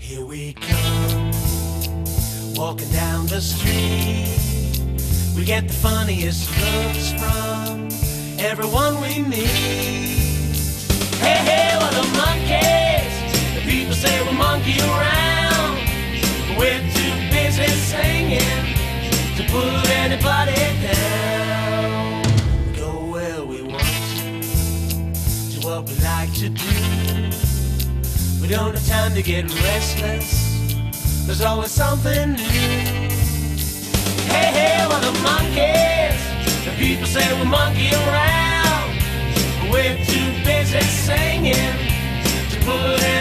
Here we come, walking down the street. We get the funniest looks from everyone we meet. Hey, hey, we're the monkeys. The people say we monkey around. We're too busy singing to put anybody down. We go where we want to what we like to do. We don't have time to get restless. There's always something new. Hey, hey, we're the monkeys. The people say we monkey around. We're too busy singing to put